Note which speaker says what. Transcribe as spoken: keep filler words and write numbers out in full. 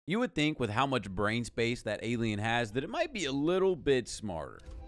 Speaker 1: You would think with how much brain space that alien has that it might be a little bit smarter.